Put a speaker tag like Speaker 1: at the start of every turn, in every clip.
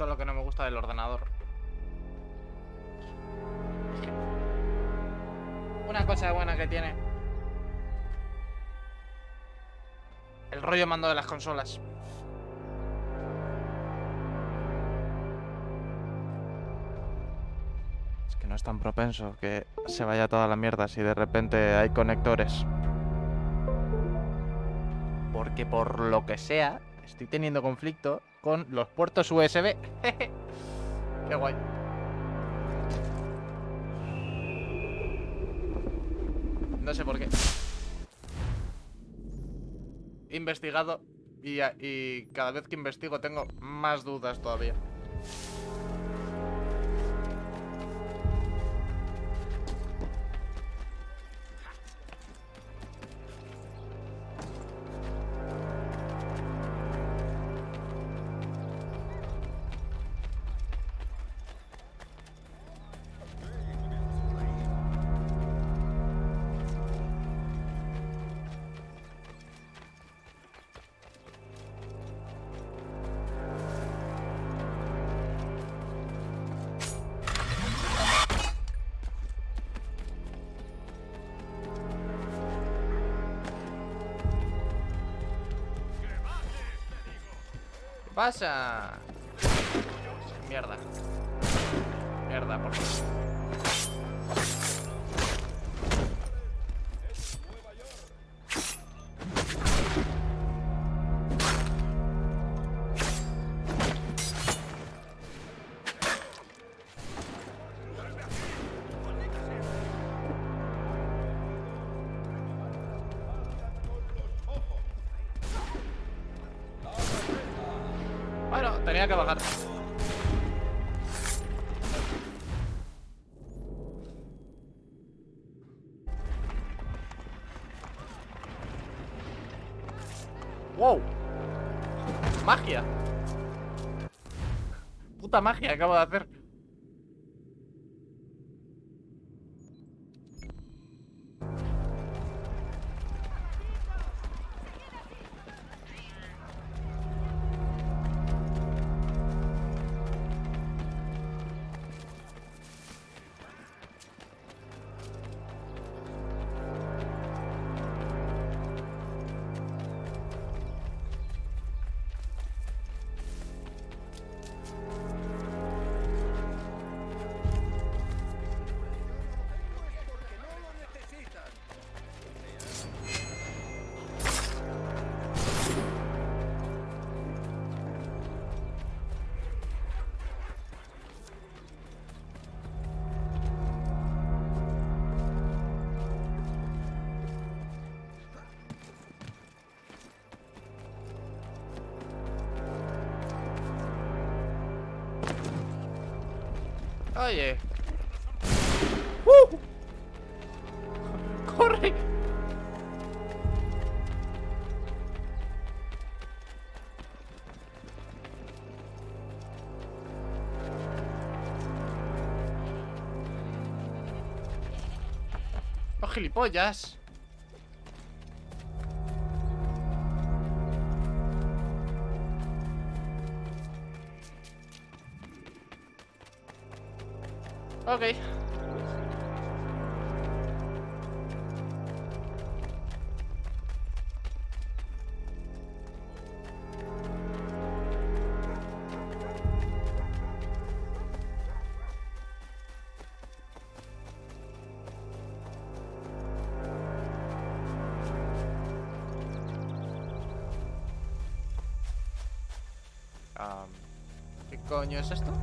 Speaker 1: Esto es lo que no me gusta del ordenador. Una cosa buena que tiene el rollo mando de las consolas. Es que no es tan propenso que se vaya toda la mierda si de repente hay conectores. Porque por lo que sea, estoy teniendo conflicto con los puertos USB. Qué guay. No sé por qué. He investigado y cada vez que investigo tengo más dudas todavía. ¿Qué pasa? Mierda. Mierda, por favor. Bueno, tenía que bajar. ¡Wow! ¡Magia! Puta magia acabo de hacer. Oye. ¡Corre! ¡Oh, gilipollas! Ok. ¿Qué coño es esto?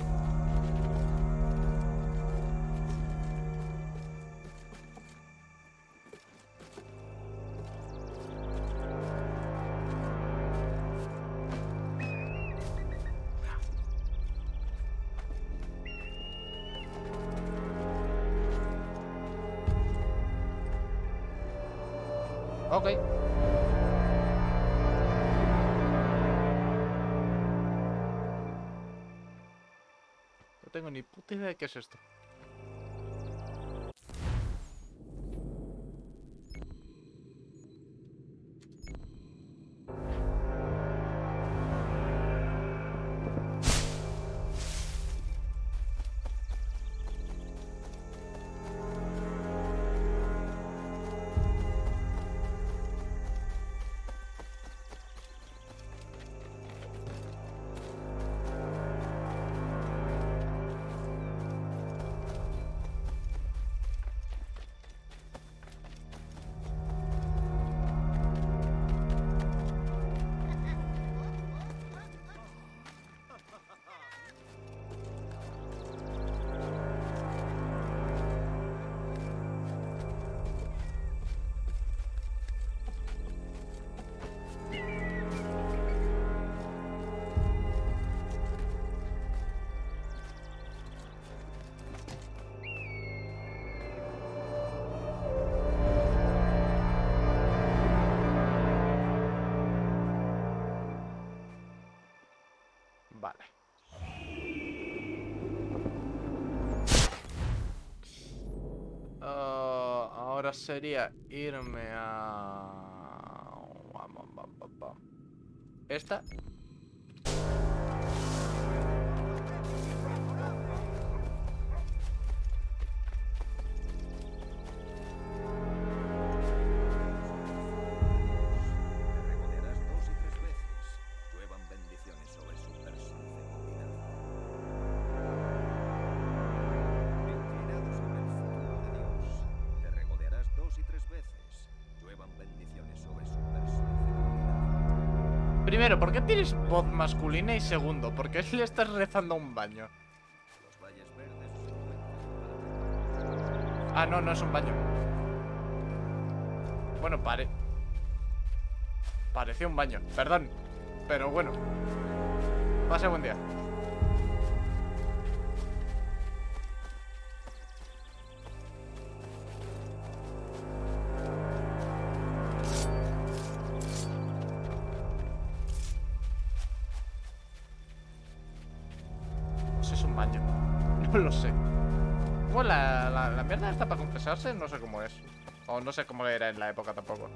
Speaker 1: Ok. No tengo ni puta idea de qué es esto. Vale. Ahora sería irme a... esta. Primero, ¿por qué tienes voz masculina? Y segundo, ¿por qué le estás rezando a un baño? Ah, no, no es un baño. Bueno, parecía un baño, perdón. Pero bueno. Pase buen día. Pues es un baño. No lo sé. Bueno, la mierda está para confesarse, no sé cómo es. O no sé cómo era en la época tampoco.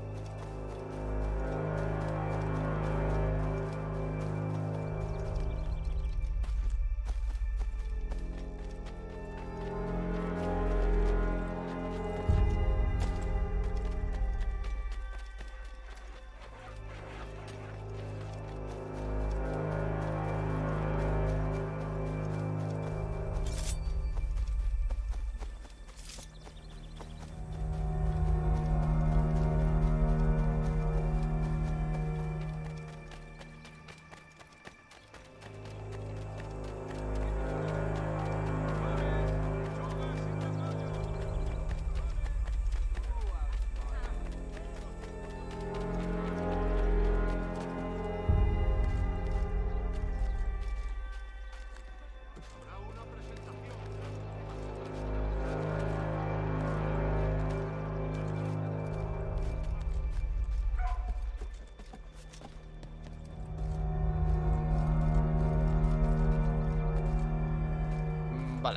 Speaker 1: Vale.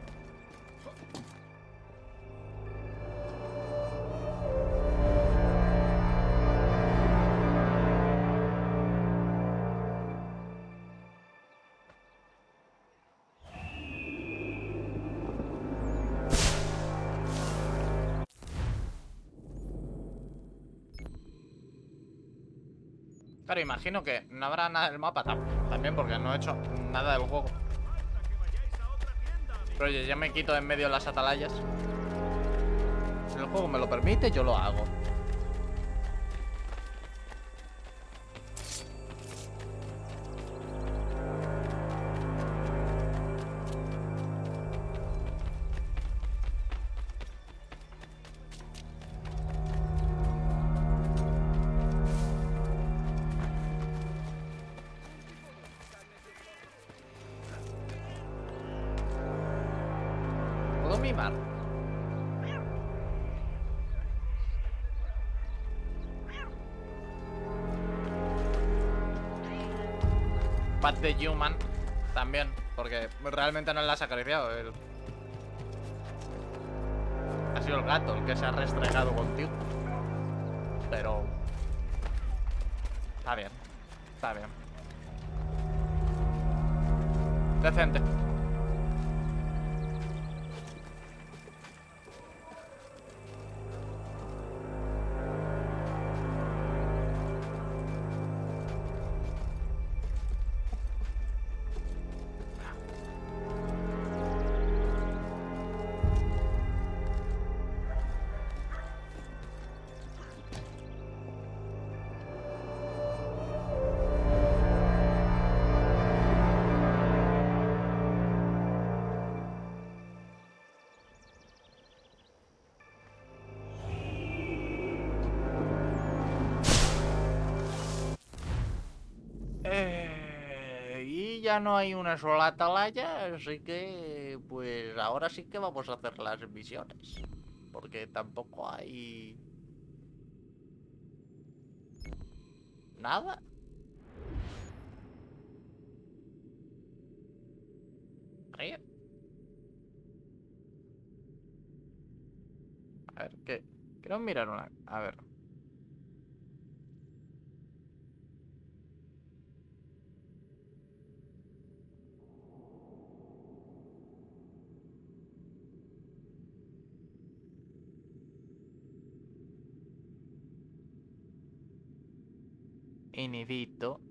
Speaker 1: Claro, imagino que no habrá nada del mapa también porque no he hecho nada del juego. Pero oye, ya me quito en medio las atalayas. Si el juego me lo permite, yo lo hago. ¿Puedo mimar? Pat the Human también, porque realmente no le has acariciado. Ha sido el gato el que se ha restregado contigo. Pero... está bien. Está bien. Decente. Y ya no hay una sola atalaya, así que pues ahora sí que vamos a hacer las misiones. Porque tampoco hay... nada. sonreír. A ver, ¿qué? Quiero mirar una... A ver. Inhibito.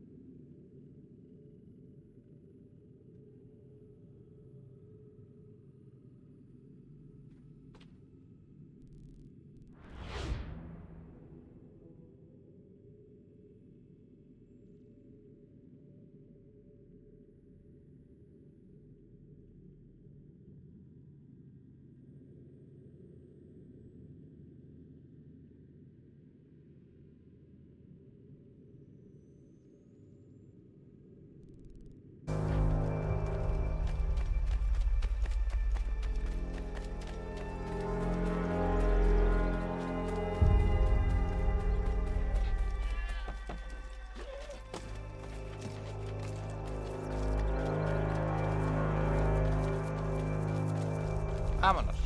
Speaker 1: Vámonos.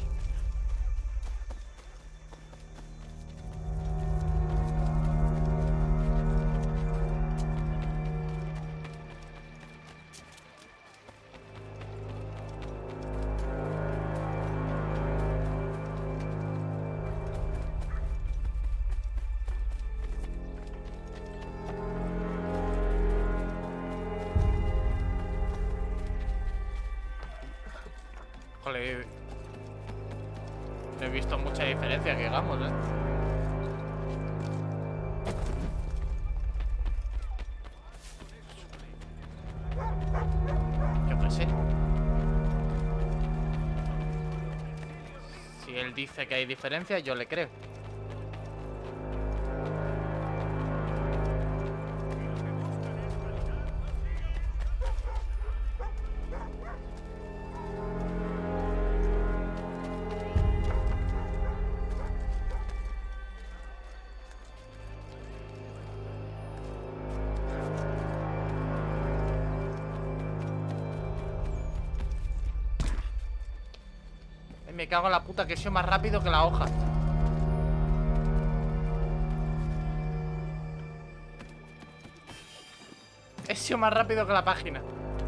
Speaker 1: Joder. No he visto mucha diferencia, que digamos, ¿eh? Yo qué sé. Si él dice que hay diferencia, yo le creo. Me cago en la puta, que he sido más rápido que la hoja. He sido más rápido que la página.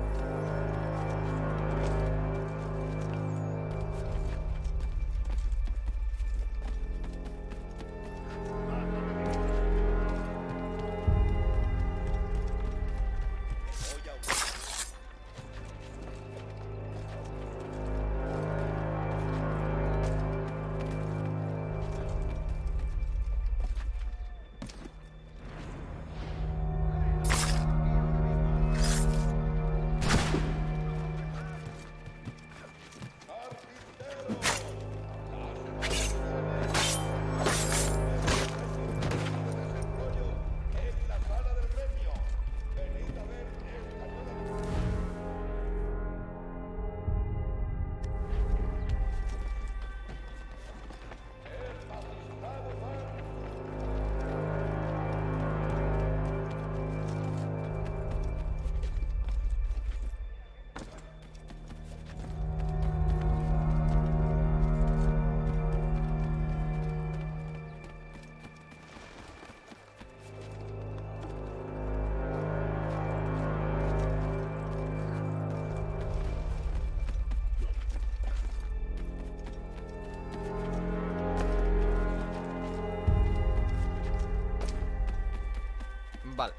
Speaker 1: Vale.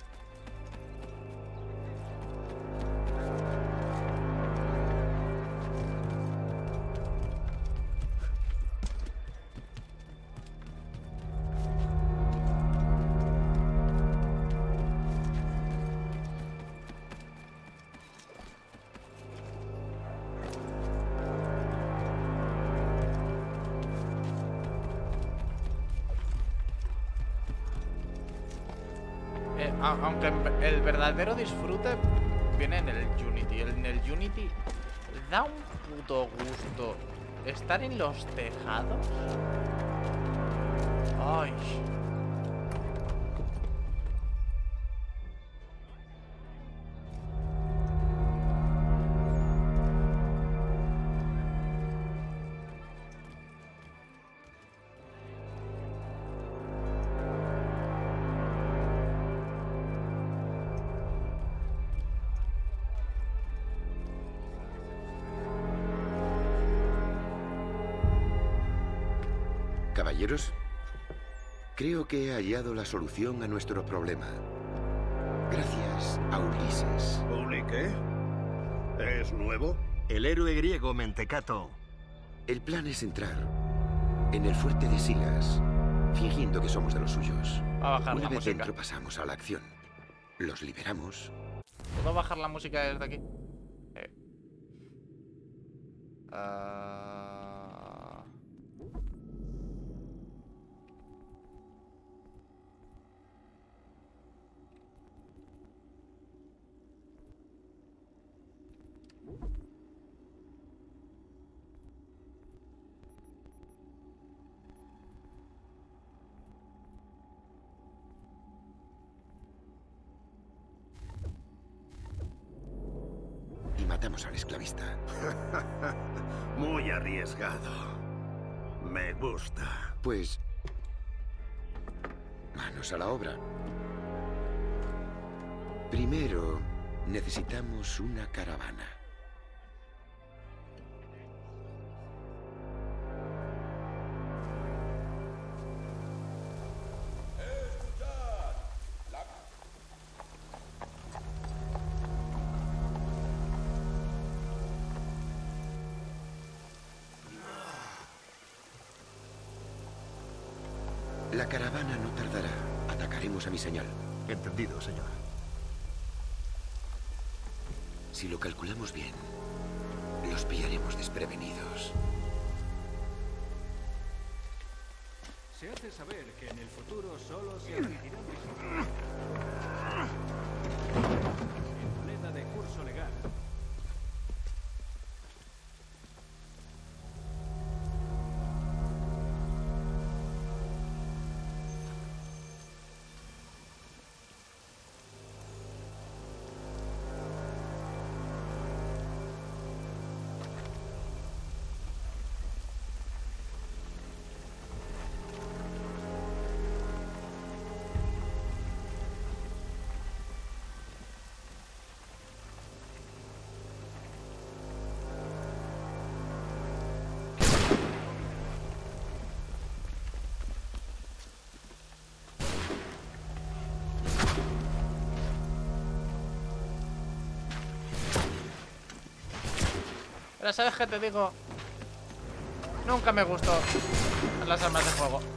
Speaker 1: Aunque el verdadero disfrute viene en el Unity. En el Unity da un puto gusto estar en los tejados. Ay.
Speaker 2: Caballeros, creo que he hallado la solución a nuestro problema. Gracias a Ulises.
Speaker 3: ¿Uli qué? ¿Es nuevo?
Speaker 4: El héroe griego Mentecato.
Speaker 2: El plan es entrar en el fuerte de Silas, fingiendo que somos de los suyos.
Speaker 1: Va a bajar
Speaker 2: Una
Speaker 1: la
Speaker 2: vez
Speaker 1: música.
Speaker 2: dentro pasamos a la acción. Los liberamos.
Speaker 1: ¿Puedo bajar la música desde aquí? Ah.
Speaker 2: Y matamos al esclavista.
Speaker 3: Muy arriesgado. Me gusta.
Speaker 2: Pues... manos a la obra. Primero, necesitamos una caravana. La caravana no tardará. Atacaremos a mi señal.
Speaker 4: Entendido, señor.
Speaker 2: Si lo calculamos bien, los pillaremos desprevenidos.
Speaker 5: Se hace saber que en el futuro solo se admitirán visitas en moneda de curso legal.
Speaker 1: Pero ¿sabes qué te digo? Nunca me gustó las armas de fuego.